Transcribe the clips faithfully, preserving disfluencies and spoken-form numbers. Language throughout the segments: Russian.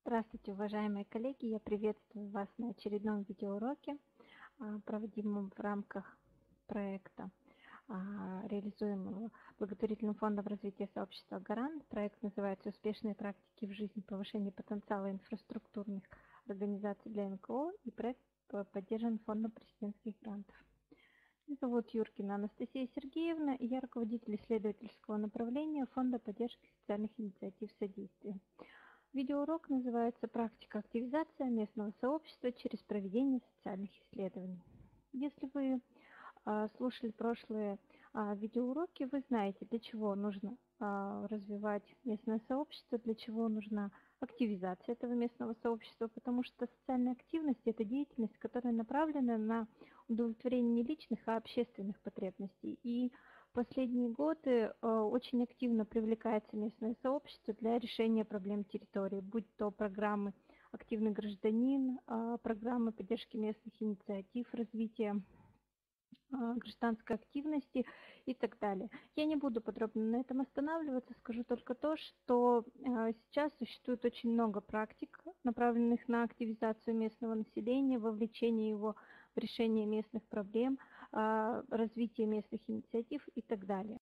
Здравствуйте, уважаемые коллеги! Я приветствую вас на очередном видеоуроке, а, проводимом в рамках проекта, а, реализуемого благотворительным фондом развития сообщества «Гарант». Проект называется «Успешные практики в жизни. Повышение потенциала инфраструктурных организаций для эн ка о», и проект поддержан фондом президентских грантов. Меня зовут Юркина Анастасия Сергеевна, и я руководитель исследовательского направления Фонда поддержки социальных инициатив «Содействие». Видеоурок называется «Практика активизации местного сообщества через проведение социальных исследований». Если вы а, слушали прошлые а, видеоуроки, вы знаете, для чего нужно а, развивать местное сообщество, для чего нужна активизация этого местного сообщества, потому что социальная активность – это деятельность, которая направлена на удовлетворение не личных, а общественных потребностей. И в последние годы очень активно привлекается местное сообщество для решения проблем территории, будь то программы «Активный гражданин», программы поддержки местных инициатив, развития гражданской активности и так далее. Я не буду подробно на этом останавливаться, скажу только то, что сейчас существует очень много практик, направленных на активизацию местного населения, вовлечение его в решение местных проблем, развитие местных инициатив и так далее.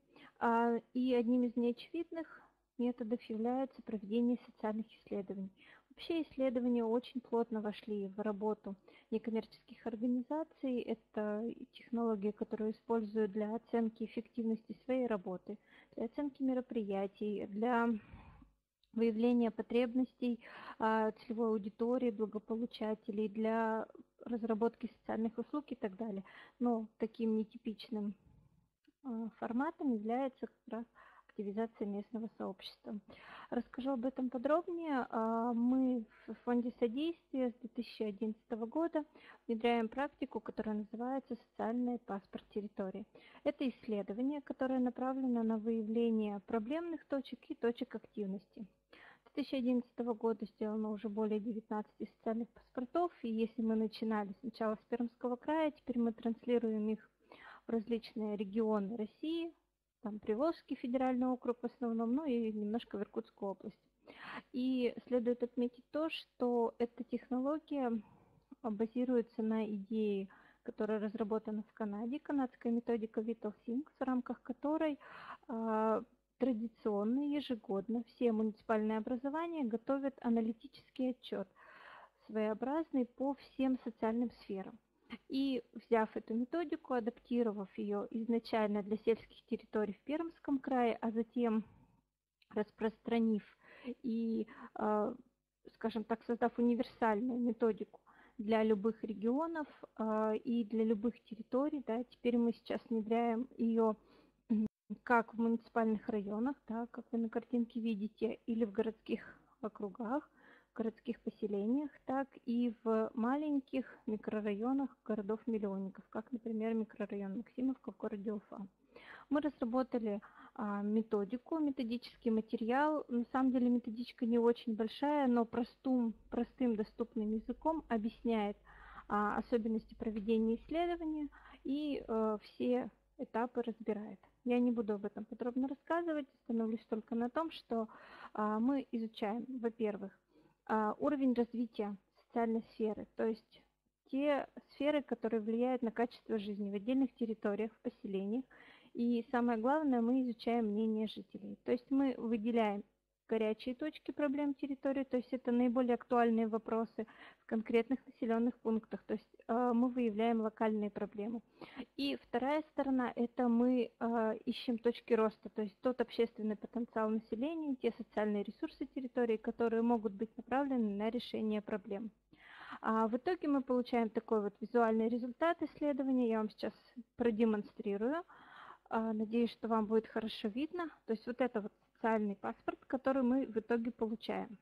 И одним из неочевидных методов является проведение социальных исследований. Вообще исследования очень плотно вошли в работу некоммерческих организаций. Это технология, которую используют для оценки эффективности своей работы, для оценки мероприятий, для выявления потребностей целевой аудитории, благополучателей, для разработки социальных услуг и так далее. Но таким нетипичным форматом является как раз активизация местного сообщества. Расскажу об этом подробнее. Мы в Фонде содействия с две тысячи одиннадцатого года внедряем практику, которая называется «Социальный паспорт территории». Это исследование, которое направлено на выявление проблемных точек и точек активности. С две тысячи одиннадцатого года сделано уже более девятнадцати социальных паспортов, и если мы начинали сначала с Пермского края, теперь мы транслируем их в различные регионы России, там Приволжский федеральный округ в основном, ну и немножко в Иркутскую область. И следует отметить то, что эта технология базируется на идее, которая разработана в Канаде, канадская методика VitalSync, в рамках которой э, традиционно ежегодно все муниципальные образования готовят аналитический отчет, своеобразный по всем социальным сферам. И взяв эту методику, адаптировав ее изначально для сельских территорий в Пермском крае, а затем распространив и, скажем так, создав универсальную методику для любых регионов и для любых территорий, да, теперь мы сейчас внедряем ее как в муниципальных районах, да, как вы на картинке видите, или в городских округах, городских поселениях, так и в маленьких микрорайонах городов-миллионников, как, например, микрорайон Максимовка в городе Уфа. Мы разработали а, методику, методический материал. На самом деле методичка не очень большая, но простым, простым доступным языком объясняет а, особенности проведения исследования и а, все этапы разбирает. Я не буду об этом подробно рассказывать, остановлюсь только на том, что а, мы изучаем, во-первых, уровень развития социальной сферы, то есть те сферы, которые влияют на качество жизни в отдельных территориях, в поселениях. И самое главное, мы изучаем мнение жителей. То есть мы выделяем горячие точки проблем территории, то есть это наиболее актуальные вопросы в конкретных населенных пунктах, то есть э, мы выявляем локальные проблемы. И вторая сторона – это мы э, ищем точки роста, то есть тот общественный потенциал населения, те социальные ресурсы территории, которые могут быть направлены на решение проблем. А в итоге мы получаем такой вот визуальный результат исследования, я вам сейчас продемонстрирую. Надеюсь, что вам будет хорошо видно. То есть вот это вот социальный паспорт, который мы в итоге получаем.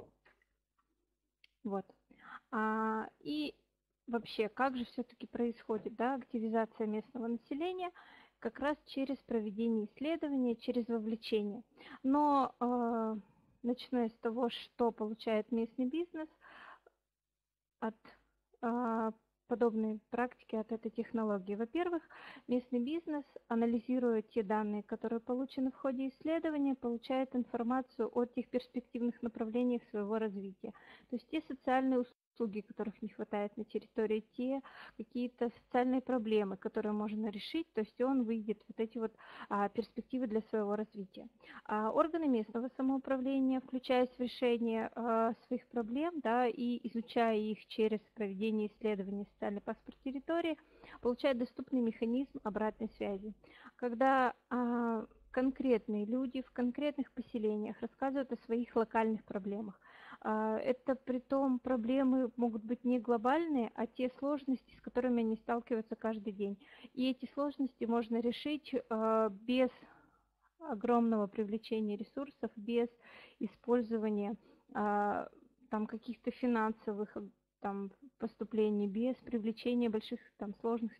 Вот. А, и вообще, как же все-таки происходит, да, активизация местного населения? Как раз через проведение исследования, через вовлечение. Но э, начиная с того, что получает местный бизнес от э, подобные практики от этой технологии. Во-первых, местный бизнес, анализируя те данные, которые получены в ходе исследования, получает информацию о тех перспективных направлениях своего развития. То есть те социальные услуги, которых не хватает на территории, те какие-то социальные проблемы, которые можно решить, то есть он видит вот эти вот а, перспективы для своего развития. А органы местного самоуправления, включаясь в решение а, своих проблем, да, и изучая их через проведение исследований социальный паспорт территории, получают доступный механизм обратной связи. Когда а, конкретные люди в конкретных поселениях рассказывают о своих локальных проблемах. Это притом проблемы могут быть не глобальные, а те сложности, с которыми они сталкиваются каждый день. И эти сложности можно решить без огромного привлечения ресурсов, без использования там каких-то финансовых там поступлений, без привлечения больших там сложных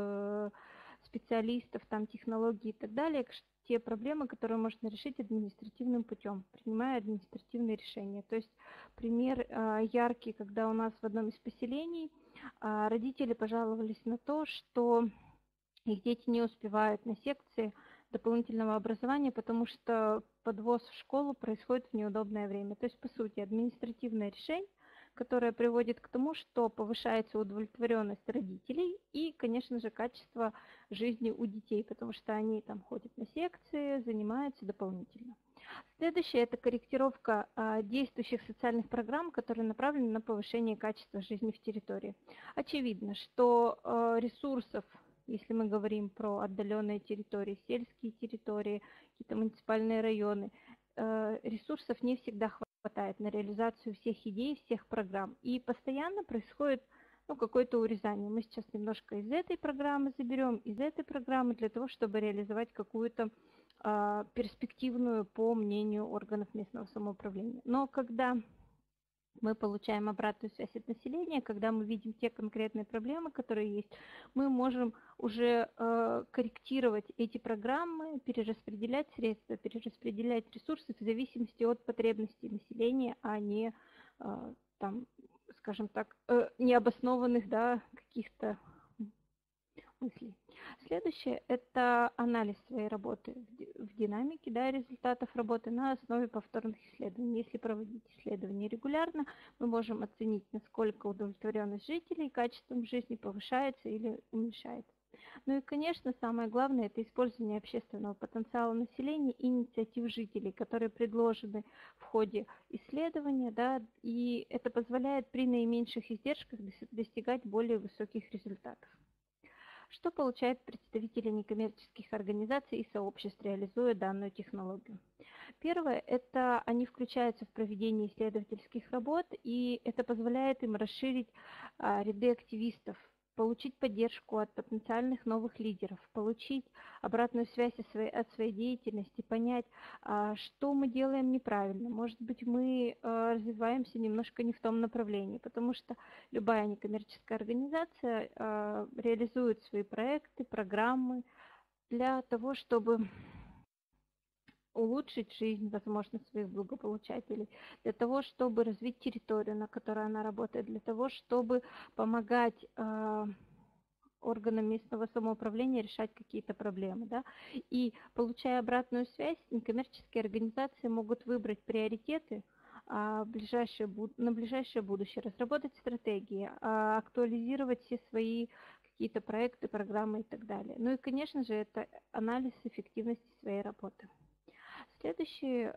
специалистов, там технологий и так далее, те проблемы, которые можно решить административным путем, принимая административные решения. То есть пример яркий, когда у нас в одном из поселений родители пожаловались на то, что их дети не успевают на секции дополнительного образования, потому что подвоз в школу происходит в неудобное время. То есть, по сути, административное решение, которое приводит к тому, что повышается удовлетворенность родителей и, конечно же, качество жизни у детей, потому что они там ходят на секции, занимаются дополнительно. Следующее – это корректировка а, действующих социальных программ, которые направлены на повышение качества жизни в территории. Очевидно, что а, ресурсов, если мы говорим про отдаленные территории, сельские территории, какие-то муниципальные районы, а, ресурсов не всегда хватает. хватает на реализацию всех идей, всех программ. И постоянно происходит ну, какое-то урезание. Мы сейчас немножко из этой программы заберем, из этой программы для того, чтобы реализовать какую-то э, перспективную, по мнению органов местного самоуправления. Но когда мы получаем обратную связь от населения, когда мы видим те конкретные проблемы, которые есть, мы можем уже э, корректировать эти программы, перераспределять средства, перераспределять ресурсы в зависимости от потребностей населения, а не, э, там, скажем так, э, необоснованных, да, каких-то мыслей. Следующее – это анализ своей работы в динамике, да, результатов работы на основе повторных исследований. Если проводить исследования регулярно, мы можем оценить, насколько удовлетворенность жителей качеством жизни повышается или уменьшается. Ну и, конечно, самое главное – это использование общественного потенциала населения и инициатив жителей, которые предложены в ходе исследования, да, и это позволяет при наименьших издержках достигать более высоких результатов. Что получают представители некоммерческих организаций и сообществ, реализуя данную технологию? Первое – это они включаются в проведение исследовательских работ, и это позволяет им расширить а, ряды активистов, получить поддержку от потенциальных новых лидеров, получить обратную связь от своей, от своей деятельности, понять, а, что мы делаем неправильно. Может быть, мы а, развиваемся немножко не в том направлении, потому что любая некоммерческая организация а, реализует свои проекты, программы для того, чтобы улучшить жизнь, возможно, своих благополучателей, для того, чтобы развить территорию, на которой она работает, для того, чтобы помогать э, органам местного самоуправления решать какие-то проблемы. Да? И получая обратную связь, некоммерческие организации могут выбрать приоритеты а, ближайшее, на ближайшее будущее, разработать стратегии, а, актуализировать все свои какие-то проекты, программы и так далее. Ну и, конечно же, это анализ эффективности своей работы. Следующий,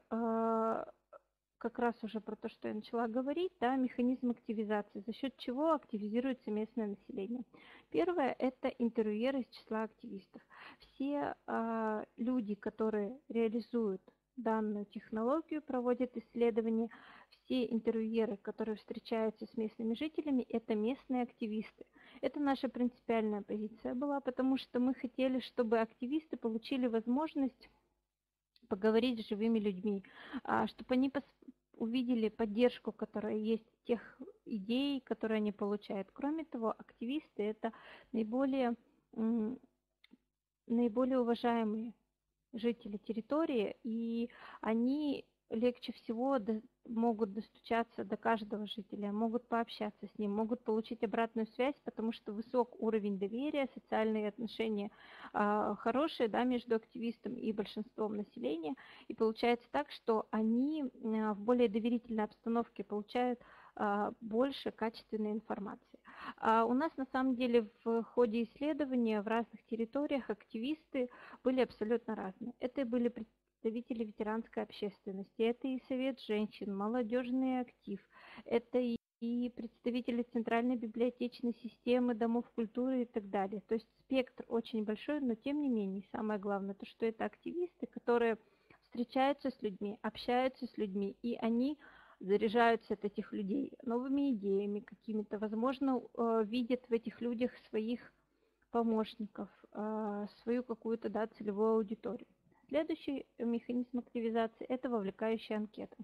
как раз уже про то, что я начала говорить, да, механизм активизации, за счет чего активизируется местное население. Первое – это интервьюеры из числа активистов. Все люди, которые реализуют данную технологию, проводят исследования, все интервьюеры, которые встречаются с местными жителями, это местные активисты. Это наша принципиальная позиция была, потому что мы хотели, чтобы активисты получили возможность поговорить с живыми людьми, чтобы они увидели поддержку, которая есть тех идей, которые они получают. Кроме того, активисты – это наиболее, наиболее уважаемые жители территории, и они легче всего до- могут достучаться до каждого жителя, могут пообщаться с ним, могут получить обратную связь, потому что высок уровень доверия, социальные отношения а, хорошие, да, между активистом и большинством населения. И получается так, что они а, в более доверительной обстановке получают а, больше качественной информации. А у нас на самом деле в ходе исследования в разных территориях активисты были абсолютно разные. Это были представители ветеранской общественности, это и Совет женщин, молодежный актив, это и и представители Центральной библиотечной системы, домов культуры и так далее. То есть спектр очень большой, но тем не менее, самое главное, то, что это активисты, которые встречаются с людьми, общаются с людьми, и они заряжаются от этих людей новыми идеями какими-то, возможно, видят в этих людях своих помощников, свою какую-то, да, целевую аудиторию. Следующий механизм активизации – это вовлекающая анкета.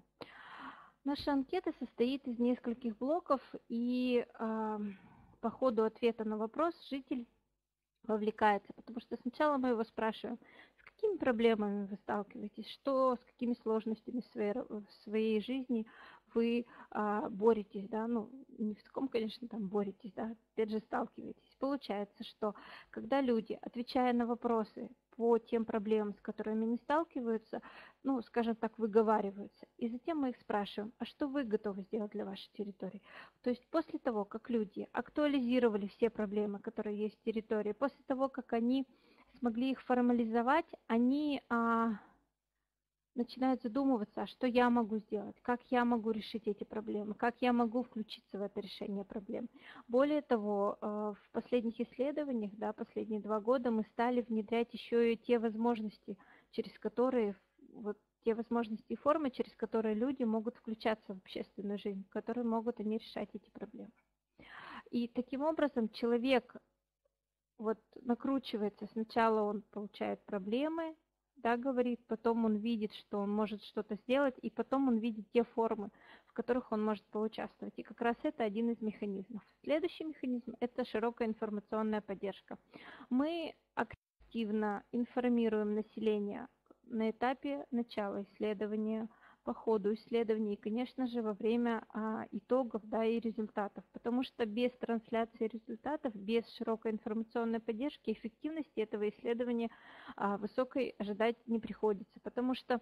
Наша анкета состоит из нескольких блоков, и э, по ходу ответа на вопрос житель вовлекается, потому что сначала мы его спрашиваем, с какими проблемами вы сталкиваетесь, что, с какими сложностями в своей, в своей жизни вы а, боретесь, да, ну, не в таком, конечно, там боретесь, да, опять же сталкиваетесь. Получается, что когда люди, отвечая на вопросы по тем проблемам, с которыми они сталкиваются, ну, скажем так, выговариваются, и затем мы их спрашиваем, а что вы готовы сделать для вашей территории? То есть после того, как люди актуализировали все проблемы, которые есть в территории, после того, как они смогли их формализовать, они а, начинают задумываться, а что я могу сделать, как я могу решить эти проблемы, как я могу включиться в это решение проблем. Более того, в последних исследованиях, да, последние два года мы стали внедрять еще и те возможности, через которые, вот те возможности и формы, через которые люди могут включаться в общественную жизнь, которые могут они решать эти проблемы. И таким образом человек вот накручивается, сначала он получает проблемы, да, говорит, потом он видит, что он может что-то сделать, и потом он видит те формы, в которых он может поучаствовать. И как раз это один из механизмов. Следующий механизм – это широкая информационная поддержка. Мы активно информируем население на этапе начала исследования, по ходу исследований и, конечно же, во время а, итогов, да, и результатов. Потому что без трансляции результатов, без широкой информационной поддержки, эффективности этого исследования а, высокой ожидать не приходится. Потому что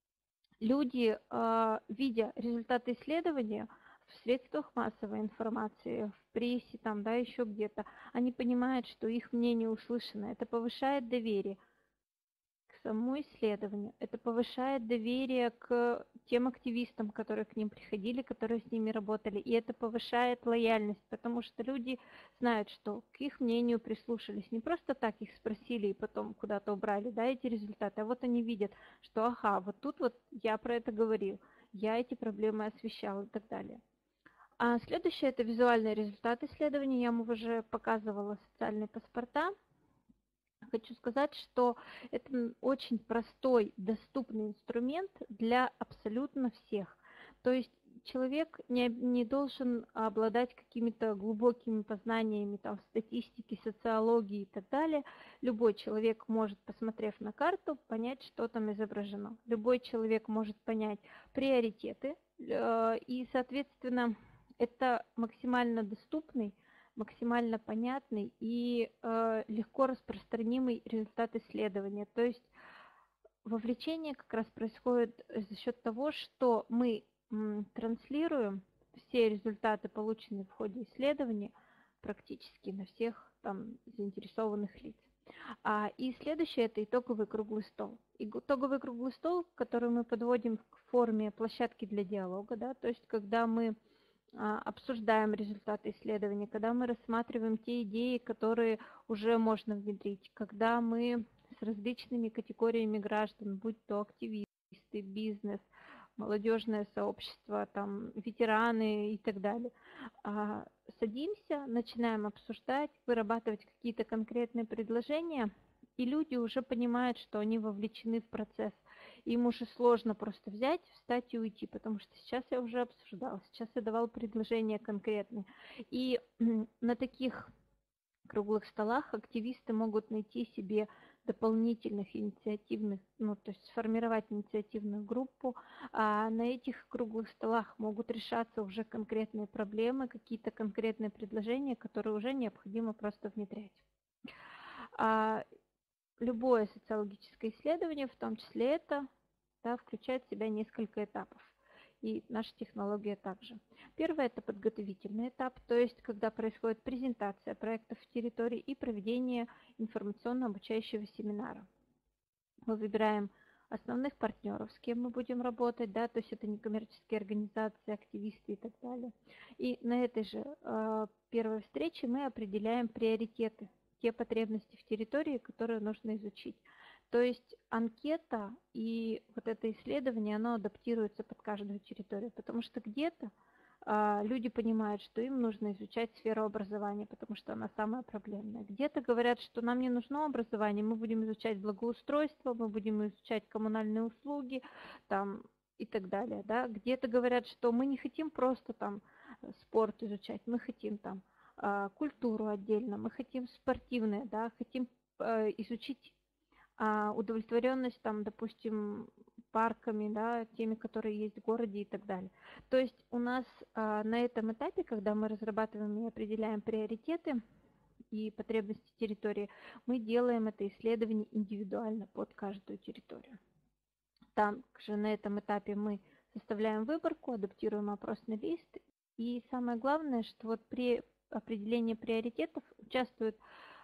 люди, а, видя результаты исследования в средствах массовой информации, в прессе, там, да, еще где-то, они понимают, что их мнение услышано. Это повышает доверие к самому исследованию. Это повышает доверие к тем активистам, которые к ним приходили, которые с ними работали. И это повышает лояльность, потому что люди знают, что к их мнению прислушались. Не просто так их спросили и потом куда-то убрали, да, эти результаты, а вот они видят, что ага, вот тут вот я про это говорил, я эти проблемы освещал и так далее. А следующее – это визуальный результат исследования. Я вам уже показывала социальные паспорта. Хочу сказать, что это очень простой, доступный инструмент для абсолютно всех. То есть человек не, не должен обладать какими-то глубокими познаниями там, в статистике, социологии и так далее. Любой человек может, посмотрев на карту, понять, что там изображено. Любой человек может понять приоритеты, и, соответственно, это максимально доступный, максимально понятный и э, легко распространимый результат исследования. То есть вовлечение как раз происходит за счет того, что мы м, транслируем все результаты, полученные в ходе исследования, практически на всех там заинтересованных лиц. А, и следующее – это итоговый круглый стол. Итоговый круглый стол, который мы подводим в форме площадки для диалога, да, то есть когда мы обсуждаем результаты исследования, когда мы рассматриваем те идеи, которые уже можно внедрить, когда мы с различными категориями граждан, будь то активисты, бизнес, молодежное сообщество, там, ветераны и так далее, садимся, начинаем обсуждать, вырабатывать какие-то конкретные предложения, и люди уже понимают, что они вовлечены в процесс. Им уже сложно просто взять, встать и уйти, потому что сейчас я уже обсуждала, сейчас я давала предложения конкретные. И на таких круглых столах активисты могут найти себе дополнительных инициативных, ну, то есть сформировать инициативную группу. А на этих круглых столах могут решаться уже конкретные проблемы, какие-то конкретные предложения, которые уже необходимо просто внедрять. А любое социологическое исследование, в том числе это, да, включает в себя несколько этапов. И наша технология также. Первый – это подготовительный этап, то есть когда происходит презентация проектов в территории и проведение информационно-обучающего семинара. Мы выбираем основных партнеров, с кем мы будем работать, да, то есть это некоммерческие организации, активисты и так далее. И на этой же э, первой встрече мы определяем приоритеты, те потребности в территории, которые нужно изучить. То есть анкета и вот это исследование, оно адаптируется под каждую территорию, потому что где-то а, люди понимают, что им нужно изучать сферу образования, потому что она самая проблемная. Где-то говорят, что нам не нужно образование, мы будем изучать благоустройство, мы будем изучать коммунальные услуги там, и так далее. Да? Где-то говорят, что мы не хотим просто там спорт изучать, мы хотим там а, культуру отдельно, мы хотим спортивное, да, хотим а, изучить удовлетворенность, там, допустим, парками, да, теми, которые есть в городе и так далее. То есть у нас а, на этом этапе, когда мы разрабатываем и определяем приоритеты и потребности территории, мы делаем это исследование индивидуально под каждую территорию. Также на этом этапе мы составляем выборку, адаптируем опросный лист. И самое главное, что вот при определении приоритетов участвуют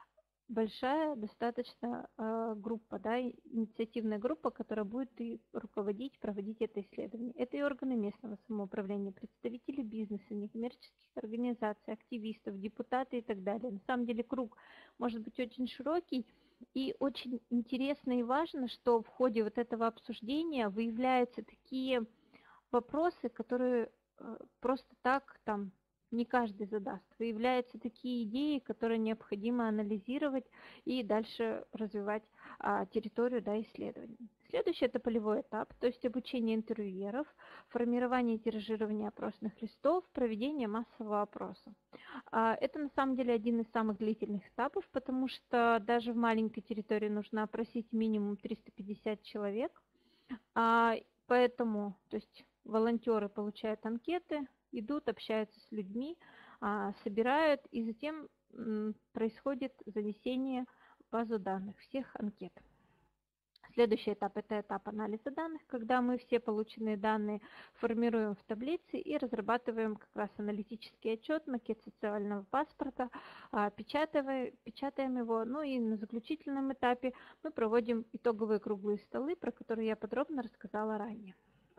большая достаточно э, группа, да, инициативная группа, которая будет и руководить, проводить это исследование. Это и органы местного самоуправления, представители бизнеса, некоммерческих организаций, активистов, депутаты и так далее. На самом деле круг может быть очень широкий, и очень интересно и важно, что в ходе вот этого обсуждения выявляются такие вопросы, которые э, просто так там не каждый задаст. Выявляются такие идеи, которые необходимо анализировать и дальше развивать а, территорию, да, исследований. Следующий – это полевой этап, то есть обучение интервьюеров, формирование и тиражирование опросных листов, проведение массового опроса. А, это на самом деле один из самых длительных этапов, потому что даже в маленькой территории нужно опросить минимум триста пятьдесят человек. А, поэтому, то есть волонтеры получают анкеты, идут, общаются с людьми, собирают, и затем происходит занесение в базу данных всех анкет. Следующий этап – это этап анализа данных, когда мы все полученные данные формируем в таблице и разрабатываем как раз аналитический отчет, макет социального паспорта, печатаем, печатаем его. Ну и на заключительном этапе мы проводим итоговые круглые столы, про которые я подробно рассказала ранее.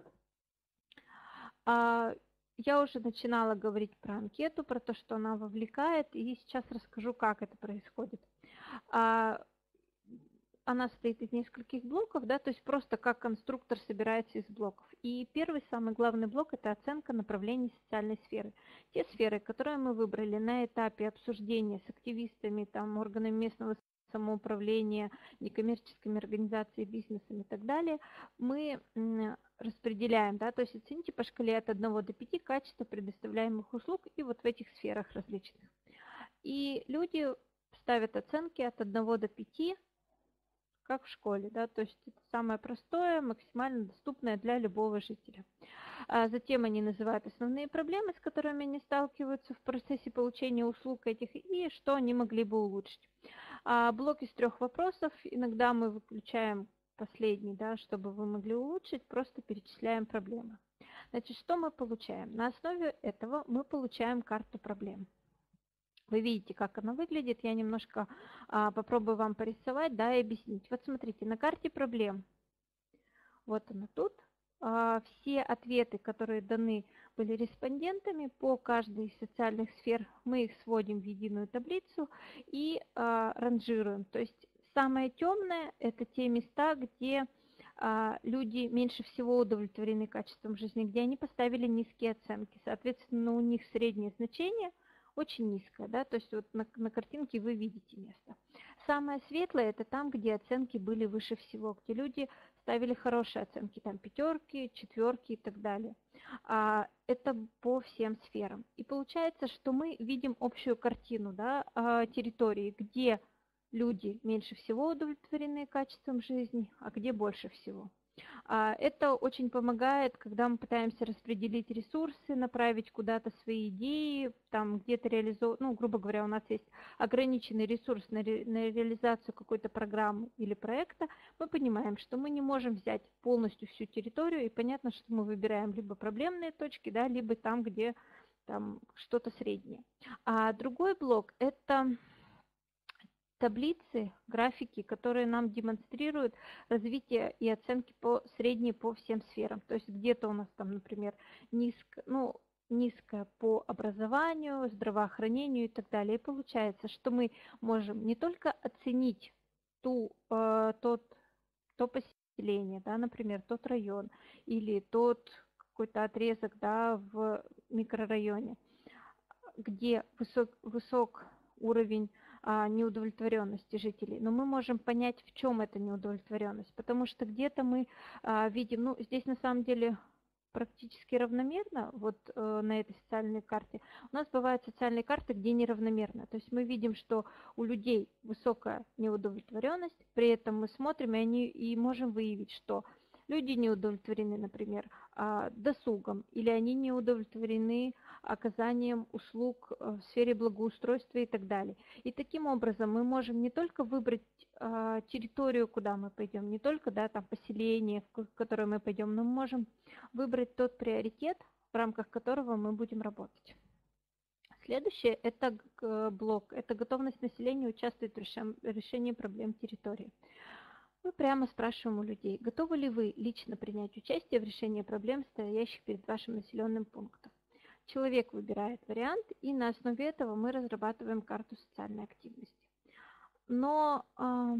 Я уже начинала говорить про анкету, про то, что она вовлекает, и сейчас расскажу, как это происходит. Она состоит из нескольких блоков, да, то есть просто как конструктор собирается из блоков. И первый, самый главный блок – это оценка направлений социальной сферы. Те сферы, которые мы выбрали на этапе обсуждения с активистами, там, органами местного самоуправления, некоммерческими организациями, бизнесом и так далее, мы распределяем, да, то есть оцените по шкале от одного до пяти качество предоставляемых услуг и вот в этих сферах различных. И люди ставят оценки от одного до пяти, как в школе, да, то есть это самое простое, максимально доступное для любого жителя. А затем они называют основные проблемы, с которыми они сталкиваются в процессе получения услуг этих, и что они могли бы улучшить. А блок из трех вопросов, иногда мы выключаем последний, да, чтобы вы могли улучшить, просто перечисляем проблемы. Значит, что мы получаем? На основе этого мы получаем карту проблем. Вы видите, как она выглядит. Я немножко а, попробую вам порисовать, да, и объяснить. Вот смотрите, на карте проблем. Вот она тут. А, все ответы, которые даны были респондентами по каждой из социальных сфер, мы их сводим в единую таблицу и а, ранжируем. То есть самое темное – это те места, где а, люди меньше всего удовлетворены качеством жизни, где они поставили низкие оценки. Соответственно, у них среднее значение очень низкое, да, то есть вот на, на картинке вы видите место. Самое светлое – это там, где оценки были выше всего, где люди ставили хорошие оценки, там пятерки, четверки и так далее. А, это по всем сферам. И получается, что мы видим общую картину, да, территории, где люди меньше всего удовлетворены качеством жизни, а где больше всего. Это очень помогает, когда мы пытаемся распределить ресурсы, направить куда-то свои идеи, там где-то реализовать, ну, грубо говоря, у нас есть ограниченный ресурс на, ре, на реализацию какой-то программы или проекта, мы понимаем, что мы не можем взять полностью всю территорию, и понятно, что мы выбираем либо проблемные точки, да, либо там, где там что-то среднее. А другой блок – это таблицы, графики, которые нам демонстрируют развитие и оценки по средней по всем сферам. То есть где-то у нас там, например, низко, ну, низкое по образованию, здравоохранению и так далее. И получается, что мы можем не только оценить ту, э, тот, то поселение, да, например, тот район или тот какой-то отрезок, да, в микрорайоне, где высок, высок уровень а, неудовлетворенности жителей. Но мы можем понять, в чем эта неудовлетворенность, потому что где-то мы а, видим, ну, здесь на самом деле практически равномерно, вот э, на этой социальной карте. У нас бывают социальные карты, где неравномерно. То есть мы видим, что у людей высокая неудовлетворенность, при этом мы смотрим и, они, и можем выявить, что люди не удовлетворены, например, досугом, или они не удовлетворены оказанием услуг в сфере благоустройства и так далее. И таким образом мы можем не только выбрать территорию, куда мы пойдем, не только, да, там, поселение, в которое мы пойдем, но мы можем выбрать тот приоритет, в рамках которого мы будем работать. Следующее – это блок, это готовность населения участвовать в решении проблем территории. Мы прямо спрашиваем у людей, готовы ли вы лично принять участие в решении проблем, стоящих перед вашим населенным пунктом. Человек выбирает вариант, и на основе этого мы разрабатываем карту социальной активности. Но э,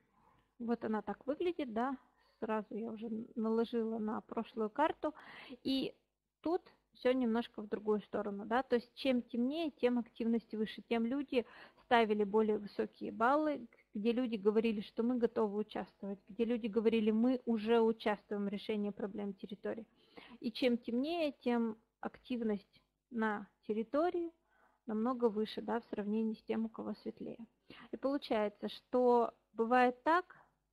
вот она так выглядит, да, сразу я уже наложила на прошлую карту, и тут все немножко в другую сторону, да, то есть чем темнее, тем активность выше, тем люди ставили более высокие баллы, где люди говорили, что мы готовы участвовать, где люди говорили, мы уже участвуем в решении проблем территории. И чем темнее, тем активность на территории намного выше, да, в сравнении с тем, у кого светлее. И получается, что бывает так,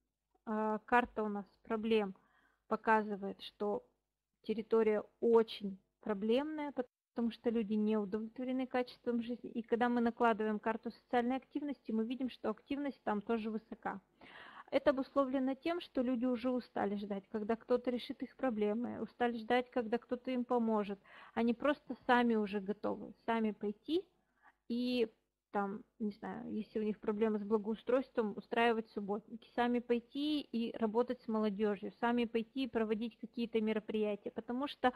э, карта у нас проблем показывает, что территория очень проблемная, потому что люди не удовлетворены качеством жизни. И когда мы накладываем карту социальной активности, мы видим, что активность там тоже высока. Это обусловлено тем, что люди уже устали ждать, когда кто-то решит их проблемы, устали ждать, когда кто-то им поможет. Они просто сами уже готовы, сами пойти и там, не знаю, если у них проблемы с благоустройством, устраивать субботники, сами пойти и работать с молодежью, сами пойти и проводить какие-то мероприятия, потому что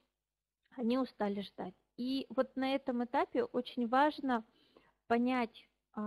они устали ждать. И вот на этом этапе очень важно понять,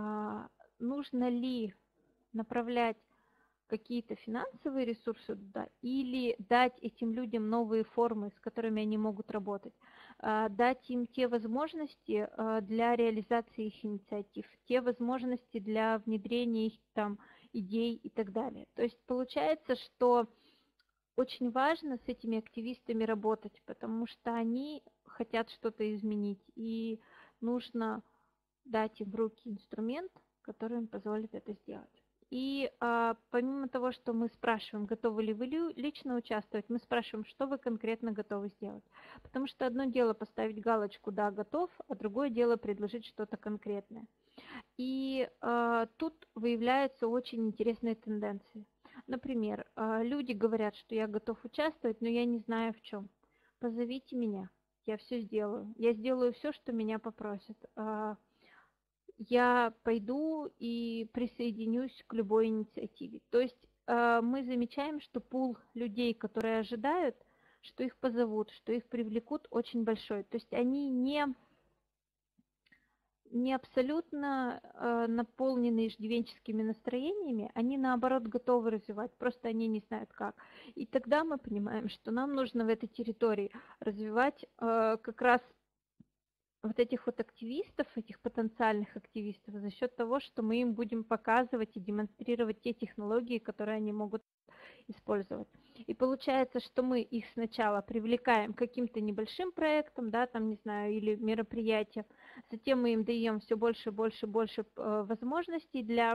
нужно ли направлять какие-то финансовые ресурсы туда, или дать этим людям новые формы, с которыми они могут работать, дать им те возможности для реализации их инициатив, те возможности для внедрения их там идей и так далее. То есть получается, что очень важно с этими активистами работать, потому что они хотят что-то изменить, и нужно дать им в руки инструмент, который им позволит это сделать. И а, помимо того, что мы спрашиваем, готовы ли вы лично участвовать, мы спрашиваем, что вы конкретно готовы сделать. Потому что одно дело поставить галочку «да, готов», а другое дело предложить что-то конкретное. И а, тут выявляются очень интересные тенденции. Например, а, люди говорят, что я готов участвовать, но я не знаю в чем. Позовите меня, я все сделаю. Я сделаю все, что меня попросят. А, я пойду и присоединюсь к любой инициативе. То есть э, мы замечаем, что пул людей, которые ожидают, что их позовут, что их привлекут, очень большой. То есть они не, не абсолютно э, наполнены иждивенческими настроениями, они наоборот готовы развивать, просто они не знают как. И тогда мы понимаем, что нам нужно в этой территории развивать э, как раз вот этих вот активистов, этих потенциальных активистов, за счет того, что мы им будем показывать и демонстрировать те технологии, которые они могут использовать. И получается, что мы их сначала привлекаем к каким-то небольшим проектам, да, там, не знаю, или мероприятиям, затем мы им даем все больше, больше, больше возможностей для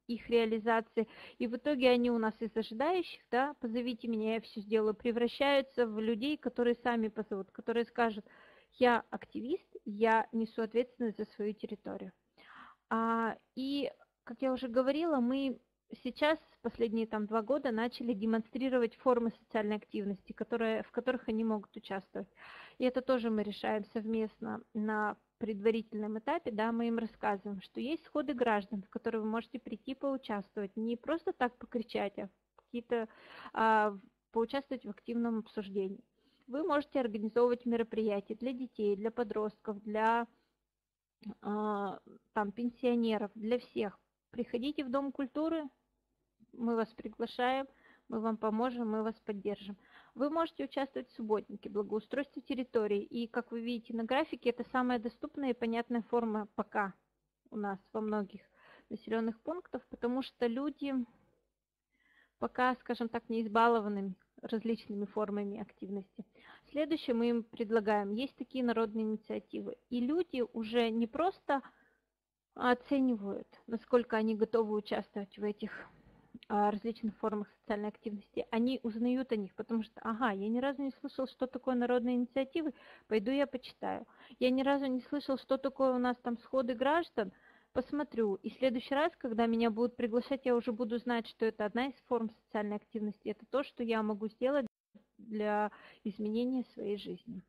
их реализации. И в итоге они у нас из ожидающих, да, позовите меня, я все сделаю, превращаются в людей, которые сами позовут, которые скажут, я активист, я несу ответственность за свою территорию. А, и, как я уже говорила, мы сейчас, последние там два года, начали демонстрировать формы социальной активности, которые, в которых они могут участвовать. И это тоже мы решаем совместно на предварительном этапе, да, мы им рассказываем, что есть сходы граждан, в которые вы можете прийти поучаствовать, не просто так покричать, а какие-то а, поучаствовать в активном обсуждении. Вы можете организовывать мероприятия для детей, для подростков, для а, там, пенсионеров, для всех. Приходите в Дом культуры, мы вас приглашаем, мы вам поможем, мы вас поддержим. Вы можете участвовать в субботнике, благоустройстве территории. И, как вы видите на графике, это самая доступная и понятная форма пока у нас во многих населенных пунктах, потому что люди пока, скажем так, не избалованы различными формами активности. Следующее мы им предлагаем. Есть такие народные инициативы. И люди уже не просто оценивают, насколько они готовы участвовать в этих различных формах социальной активности, они узнают о них, потому что, ага, я ни разу не слышал, что такое народные инициативы, пойду я почитаю. Я ни разу не слышал, что такое у нас там сходы граждан, посмотрю. И в следующий раз, когда меня будут приглашать, я уже буду знать, что это одна из форм социальной активности, это то, что я могу сделать для изменения своей жизни.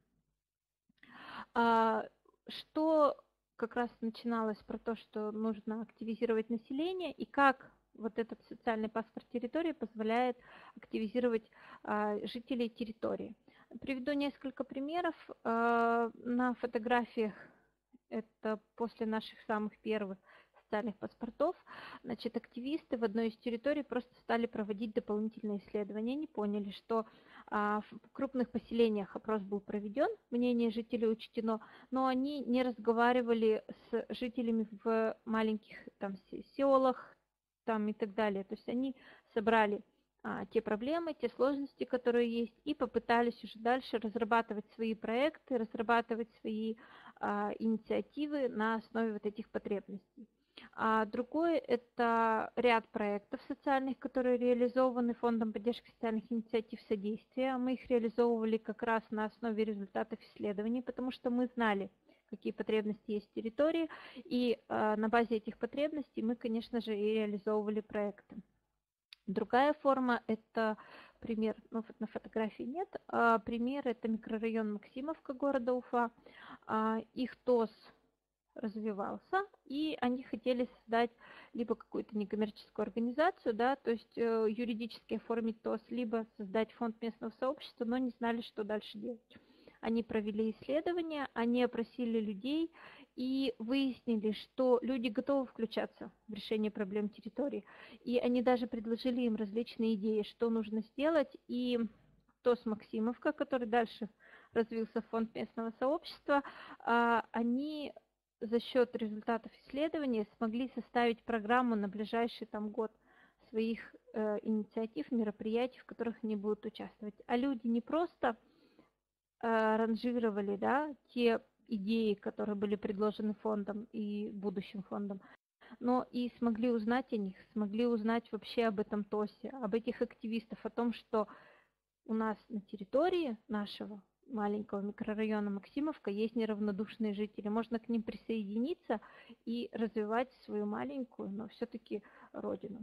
А, что как раз начиналось про то, что нужно активизировать население и как вот этот социальный паспорт территории позволяет активизировать а, жителей территории. Приведу несколько примеров. А, на фотографиях, это после наших самых первых социальных паспортов, значит, активисты в одной из территорий просто стали проводить дополнительные исследования. Они поняли, что а, в крупных поселениях опрос был проведен, мнение жителей учтено, но они не разговаривали с жителями в маленьких там селах, там и так далее. То есть они собрали а, те проблемы, те сложности, которые есть, и попытались уже дальше разрабатывать свои проекты, разрабатывать свои а, инициативы на основе вот этих потребностей. А другой – это ряд проектов социальных, которые реализованы Фондом поддержки социальных инициатив содействия. Мы их реализовывали как раз на основе результатов исследований, потому что мы знали, какие потребности есть в территории, и э, на базе этих потребностей мы, конечно же, и реализовывали проекты. Другая форма – это пример, ну, на фотографии нет, а пример – это микрорайон Максимовка города Уфа. А, их ТОС развивался, и они хотели создать либо какую-то некоммерческую организацию, да, то есть э, юридически оформить ТОС, либо создать фонд местного сообщества, но не знали, что дальше делать. Они провели исследования, они опросили людей и выяснили, что люди готовы включаться в решение проблем территории. И они даже предложили им различные идеи, что нужно сделать. И ТОС Максимовка, который дальше развился в фонд местного сообщества, они за счет результатов исследования смогли составить программу на ближайший там год своих э, инициатив, мероприятий, в которых они будут участвовать. А люди не просто ранжировали, да, те идеи, которые были предложены фондом и будущим фондом, но и смогли узнать о них, смогли узнать вообще об этом ТОСе, об этих активистах, о том, что у нас на территории нашего маленького микрорайона Максимовка есть неравнодушные жители. Можно к ним присоединиться и развивать свою маленькую, но все-таки родину.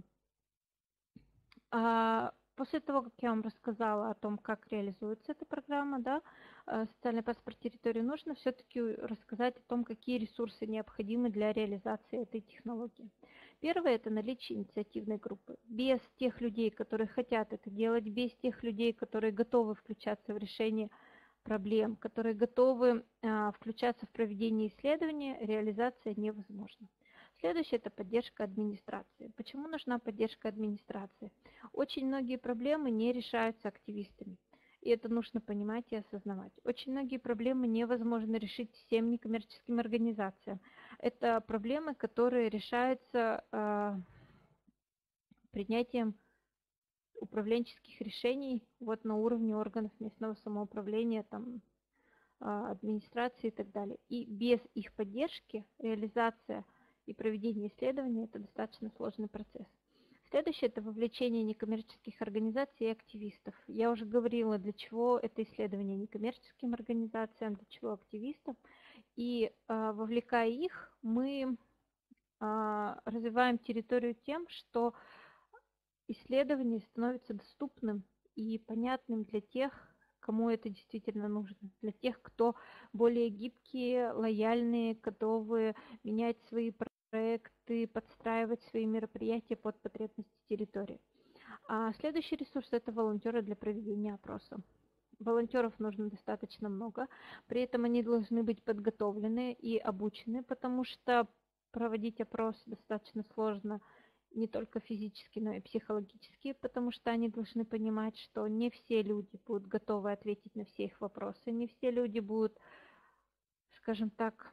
После того, как я вам рассказала о том, как реализуется эта программа, да, социальный паспорт территории, нужно все-таки рассказать о том, какие ресурсы необходимы для реализации этой технологии. Первое – это наличие инициативной группы. Без тех людей, которые хотят это делать, без тех людей, которые готовы включаться в решение проблем, которые готовы а, включаться в проведение исследования, реализация невозможна. Следующее – это поддержка администрации. Почему нужна поддержка администрации? Очень многие проблемы не решаются активистами, и это нужно понимать и осознавать. Очень многие проблемы невозможно решить всем некоммерческим организациям. Это проблемы, которые решаются э, принятием управленческих решений вот на уровне органов местного самоуправления, там, э, администрации и так далее. И без их поддержки реализация и проведение исследования – это достаточно сложный процесс. Следующее – это вовлечение некоммерческих организаций и активистов. Я уже говорила, для чего это исследование некоммерческим организациям, для чего активистам. И э, вовлекая их, мы э, развиваем территорию тем, что исследование становится доступным и понятным для тех, кому это действительно нужно, для тех, кто более гибкие, лояльные, готовы менять свои проекты, подстраивать свои мероприятия под потребности территории. А следующий ресурс – это волонтеры для проведения опроса. Волонтеров нужно достаточно много, при этом они должны быть подготовлены и обучены, потому что проводить опрос достаточно сложно не только физически, но и психологически, потому что они должны понимать, что не все люди будут готовы ответить на все их вопросы, не все люди будут, скажем так,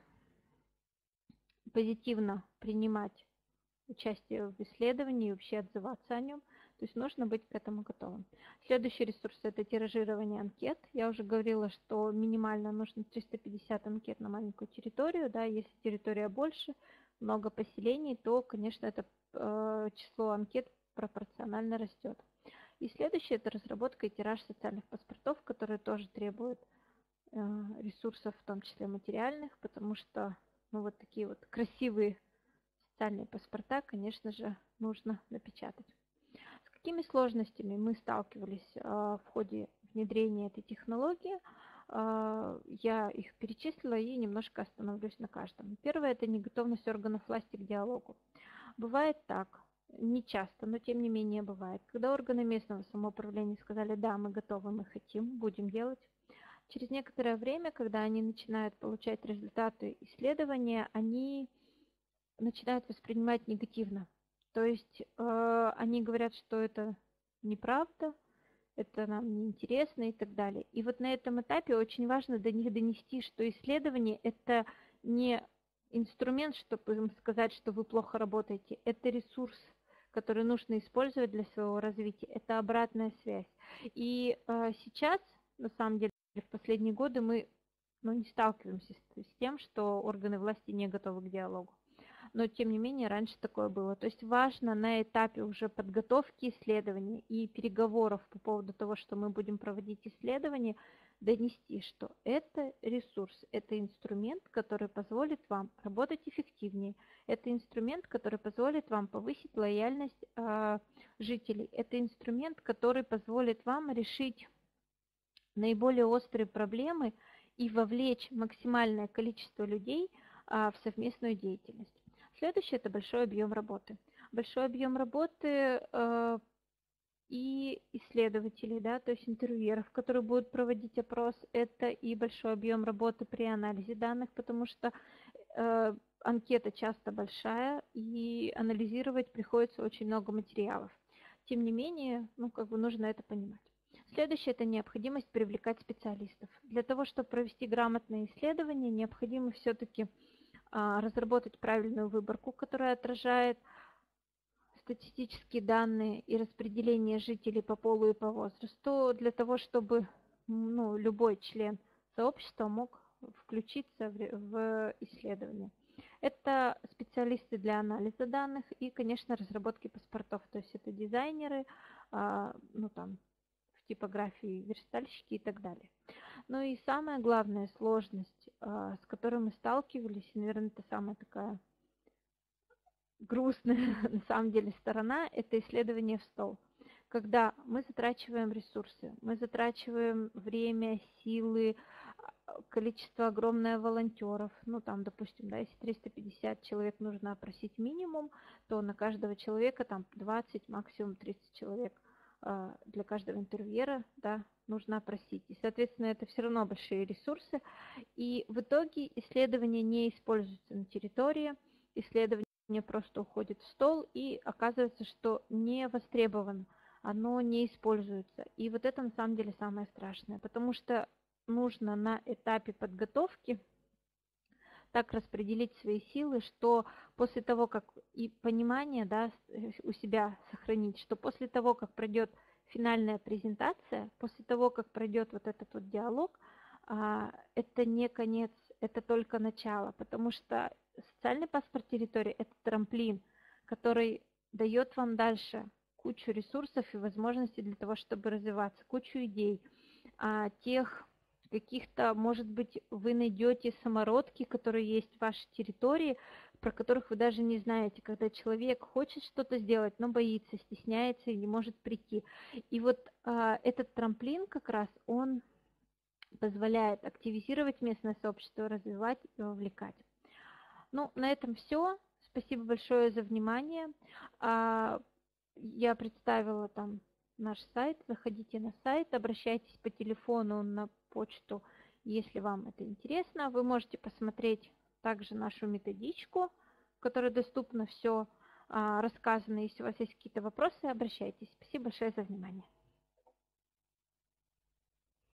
позитивно принимать участие в исследовании и вообще отзываться о нем. То есть нужно быть к этому готовым. Следующий ресурс – это тиражирование анкет. Я уже говорила, что минимально нужно триста пятьдесят анкет на маленькую территорию. Да, если территория больше, много поселений, то, конечно, это э, число анкет пропорционально растет. И следующее – это разработка и тираж социальных паспортов, которые тоже требуют э, ресурсов, в том числе материальных, потому что ну, вот такие вот красивые социальные паспорта, конечно же, нужно напечатать. С какими сложностями мы сталкивались э, в ходе внедрения этой технологии? Э, я их перечислила и немножко остановлюсь на каждом. Первое – это неготовность органов власти к диалогу. Бывает так, не часто, но тем не менее бывает, когда органы местного самоуправления сказали: да, мы готовы, мы хотим, будем делать. Через некоторое время, когда они начинают получать результаты исследования, они начинают воспринимать негативно. То есть э, они говорят, что это неправда, это нам неинтересно и так далее. И вот на этом этапе очень важно до них донести, что исследование – это не инструмент, чтобы им сказать, что вы плохо работаете, это ресурс, который нужно использовать для своего развития, это обратная связь. И э, сейчас, на самом деле, в последние годы мы ну, не сталкиваемся с, с тем, что органы власти не готовы к диалогу. Но, тем не менее, раньше такое было. То есть важно на этапе уже подготовки исследований и переговоров по поводу того, что мы будем проводить исследования, донести, что это ресурс, это инструмент, который позволит вам работать эффективнее, это инструмент, который позволит вам повысить лояльность э, жителей, это инструмент, который позволит вам решить наиболее острые проблемы и вовлечь максимальное количество людей э, в совместную деятельность. Следующее – это большой объем работы. Большой объем работы э, и исследователей, да, то есть интервьюеров, которые будут проводить опрос, это и большой объем работы при анализе данных, потому что э, анкета часто большая, и анализировать приходится очень много материалов. Тем не менее, ну, как бы нужно это понимать. Следующее – это необходимость привлекать специалистов. Для того, чтобы провести грамотное исследование, необходимо все-таки разработать правильную выборку, которая отражает статистические данные и распределение жителей по полу и по возрасту, для того, чтобы ну, любой член сообщества мог включиться в, в исследование. Это специалисты для анализа данных и, конечно, разработки паспортов, то есть это дизайнеры, ну там, в типографии верстальщики и так далее. Ну и самая главная сложность, с которой мы сталкивались, и, наверное, это самая такая грустная на самом деле сторона, это исследование в стол. Когда мы затрачиваем ресурсы, мы затрачиваем время, силы, количество огромное волонтеров, ну там, допустим, да, если триста пятьдесят человек нужно опросить минимум, то на каждого человека там двадцать, максимум тридцать человек для каждого интервьюера, да, нужно опросить. И, соответственно, это все равно большие ресурсы. И в итоге исследование не используется на территории, исследование просто уходит в стол, и оказывается, что не востребовано, оно не используется. И вот это на самом деле самое страшное, потому что нужно на этапе подготовки так распределить свои силы, что после того, как и понимание, да, у себя сохранить, что после того, как пройдет финальная презентация, после того, как пройдет вот этот вот диалог, это не конец, это только начало, потому что социальный паспорт территории – это трамплин, который дает вам дальше кучу ресурсов и возможностей для того, чтобы развиваться, кучу идей, а, тех каких-то, может быть, вы найдете самородки, которые есть в вашей территории, про которых вы даже не знаете, когда человек хочет что-то сделать, но боится, стесняется и не может прийти. И вот а, этот трамплин как раз, он позволяет активизировать местное сообщество, развивать и вовлекать. Ну, на этом все. Спасибо большое за внимание. А, я представила там наш сайт. Заходите на сайт, обращайтесь по телефону, на почту, если вам это интересно. Вы можете посмотреть также нашу методичку, в которой доступно все рассказано. Если у вас есть какие-то вопросы, обращайтесь. Спасибо большое за внимание.